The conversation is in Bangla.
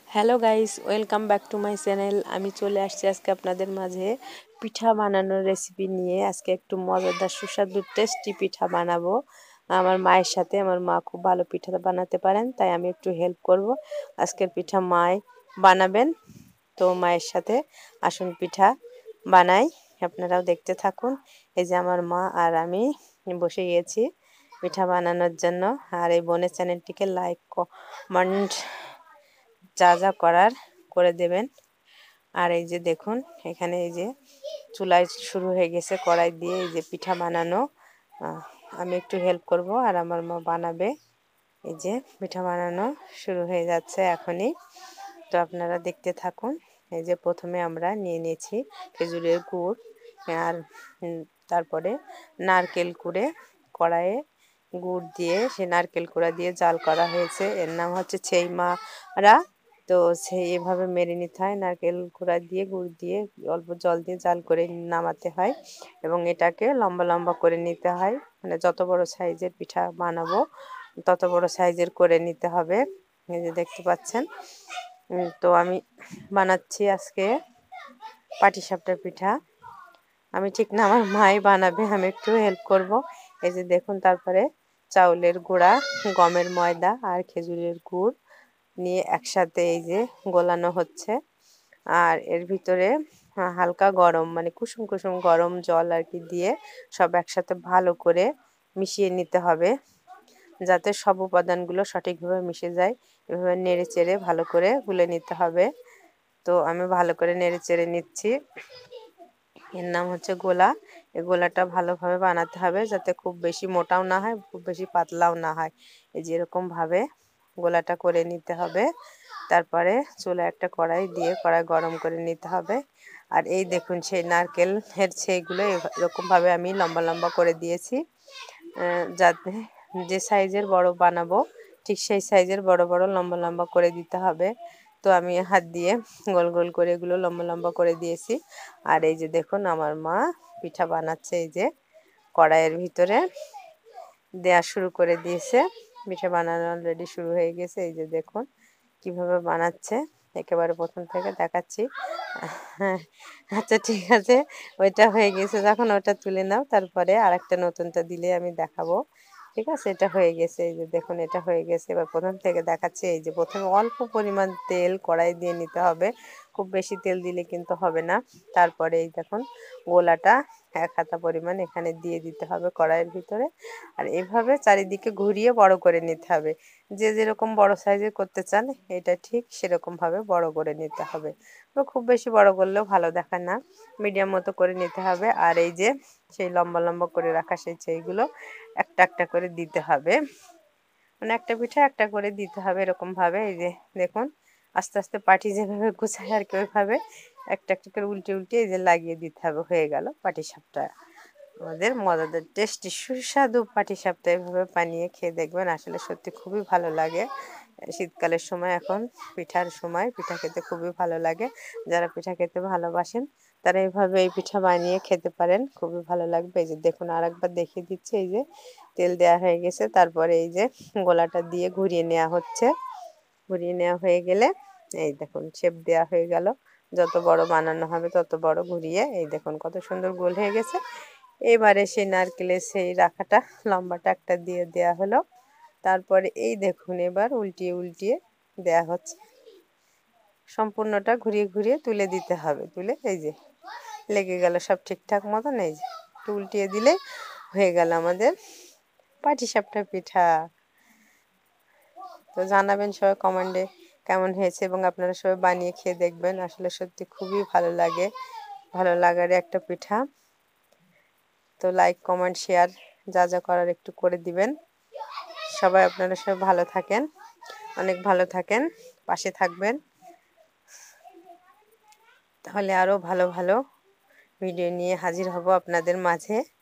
Hello guys, welcome back to my channel. আমি চলে আসছি আজকে আপনাদের মাঝে পিঠা বানানোর রেসিপি নিয়ে। আজকে একটু মজাদার সুস্বাদু টেস্টি পিঠা বানাবো আমার মায়ের সাথে। আমার মা খুব ভালো পিঠা বানাতে পারেন, তাই আমি একটু হেল্প করব। আজকের পিঠা মাই বানাবেন, তো মায়ের সাথে আসুন পিঠা বানাই। আপনারাও দেখতে থাকুন। এই যে আমার মা আর আমি বসে গিয়েছি পিঠা বানানোর জন্য। আর এই বোনের চ্যানেলটিকে লাইক কমেন্ট যা যা করার করে দেবেন। আর এই যে দেখুন, এখানে এই যে চুলায় শুরু হয়ে গেছে কড়াই দিয়ে এই যে পিঠা বানানো। আমি একটু হেল্প করব আর আমার মা বানাবে। এই যে পিঠা বানানো শুরু হয়ে যাচ্ছে এখনই, তো আপনারা দেখতে থাকুন। এই যে প্রথমে আমরা নিয়ে নিয়েছি খেজুরের গুড়, আর তারপরে নারকেল কুড়ে কড়াইয়ে গুড় দিয়ে সে নারকেল কুড়া দিয়ে জাল করা হয়েছে। এর নাম হচ্ছে ছেইমারা। তো সেই এভাবে মেরে নিতে হয়, নারকেল কুড়া দিয়ে গুড় দিয়ে অল্প জল দিয়ে জাল করে নামাতে হয় এবং এটাকে লম্বা লম্বা করে নিতে হয়। মানে যত বড় সাইজের পিঠা বানাবো তত বড় সাইজের করে নিতে হবে। এই যে দেখতে পাচ্ছেন। তো আমি বানাচ্ছি আজকে পাটিসাপটা পিঠা। আমি ঠিক না, আমার মাই বানাবে, আমি একটু হেল্প করব। এই যে দেখুন, তারপরে চাউলের গুঁড়া, গমের ময়দা আর খেজুরের গুড় নিয়ে একসাথে এই যে গোলানো হচ্ছে। আর এর ভিতরে হালকা গরম, মানে কুসুম কুসুম গরম জল আর কি দিয়ে সব একসাথে ভালো করে মিশিয়ে নিতে হবে, যাতে সব উপাদানগুলো সঠিকভাবে মিশে যায়। এভাবে নেড়ে চেড়ে ভালো করে গুলে নিতে হবে। তো আমি ভালো করে নেড়ে চেড়ে নিচ্ছি। এর নাম হচ্ছে গোলা। এই গোলাটা ভালোভাবে বানাতে হবে, যাতে খুব বেশি মোটাও না হয়, খুব বেশি পাতলাও না হয়। এই যে এরকম ভাবে গোলাটা করে নিতে হবে। তারপরে চুলা একটা কড়াই দিয়ে কড়াই গরম করে নিতে হবে। আর এই দেখুন, সেই নারকেলের সেইগুলো এরকম ভাবে আমি লম্বা লম্বা করে দিয়েছি, যাতে যে সাইজের বড় বানাবো ঠিক সেই সাইজের বড় বড় লম্বা লম্বা করে দিতে হবে। তো আমি হাত দিয়ে গোল গোল করে এগুলো লম্বা লম্বা করে দিয়েছি। আর এই যে দেখুন, আমার মা পিঠা বানাচ্ছে। এই যে কড়াইয়ের ভিতরে দেয়া শুরু করে দিয়েছে, পিঠা বানানো অলরেডি শুরু হয়ে গেছে। এই যে দেখুন কিভাবে বানাচ্ছে, একেবারে প্রথম থেকে দেখাচ্ছি। হ্যাঁ, আচ্ছা ঠিক আছে, ওইটা হয়ে গেছে যখন ওটা তুলে নাও, তারপরে আরেকটা নতুনটা দিলে আমি দেখাবো। ঠিক আছে, এটা হয়ে গেছে। এই যে দেখুন, এটা হয়ে গেছে। এবার প্রথম থেকে দেখাচ্ছি। এই যে প্রথমে অল্প পরিমাণ তেল কড়াই দিয়ে নিতে হবে, খুব বেশি তেল দিলে কিন্তু হবে না। তারপরে এই দেখুন, গোলাটা এক হাতা পরিমাণ এখানে দিয়ে দিতে হবে কড়াইয়ের ভিতরে। আর এভাবে চারিদিকে ঘুরিয়ে বড় করে নিতে হবে। যে যেরকম বড় সাইজের করতে চান, এটা ঠিক সেরকম ভাবে বড় করে নিতে হবে। তো খুব বেশি বড় করলেও ভালো দেখায় না, মিডিয়াম মতো করে নিতে হবে। আর এই যে সেই লম্বা লম্বা করে রাখা সেই সেইগুলো একটা একটা করে দিতে হবে, মানে একটা পিঠা একটা করে দিতে হবে এরকম ভাবে। এই যে দেখুন, আস্তে আস্তে পাটি যেভাবে গুছায় আর কি ওইভাবে একটা একটা করে উল্টে উল্টে এই যে লাগিয়ে দিতে হবে। হয়ে গেল পাটিসাপটা, আমাদের মজাদার টেস্টি সুস্বাদু পাটিসাপটা। এভাবে বানিয়ে খেয়ে দেখবেন, আসলে সত্যি খুবই ভালো লাগে। শীতকালের সময় এখন পিঠার সময়, পিঠা খেতে খুবই ভালো লাগে। যারা পিঠা খেতে ভালোবাসেন তারা এইভাবে এই পিঠা বানিয়ে খেতে পারেন, খুবই ভালো লাগবে। এই যে দেখুন, আর একবার দেখিয়ে দিচ্ছে। এই যে তেল দেওয়া হয়ে গেছে, তারপরে এই যে গোলাটা দিয়ে ঘুরিয়ে নেওয়া হচ্ছে। ঘুরিয়ে নেওয়া হয়ে গেলে এই দেখুন শেপ দেওয়া হয়ে গেল। যত বড় বানানো হবে তত বড় ঘুরিয়ে, এই দেখুন কত সুন্দর গোল হয়ে গেছে। এবারে সেই নারকেলের সেই রাখাটা লম্বাটা একটা দিয়ে দেয়া হলো। তারপরে এই দেখুন, এবার উল্টিয়ে উল্টিয়ে দেয়া হচ্ছে। সম্পূর্ণটা ঘুরিয়ে ঘুরিয়ে তুলে দিতে হবে। তুলে এই যে লেগে গেল সব ঠিকঠাক মতন। এই যে একটু উল্টিয়ে দিলে হয়ে গেল আমাদের পাটিসাপটা পিঠা। তো জানাবেন সবাই কমেন্টে কেমন হয়েছে, এবং আপনারা সবাই বানিয়ে খেয়ে দেখবেন। আসলে সত্যি খুবই ভালো লাগে, ভালো লাগার একটা পিঠা। তো লাইক কমেন্ট শেয়ার যা যা করার একটু করে দিবেন। সবাই আপনারা সবাই ভালো থাকেন, অনেক ভালো থাকেন, পাশে থাকবেন। তাহলে আরও ভালো ভালো ভিডিও নিয়ে হাজির হব আপনাদের মাঝে।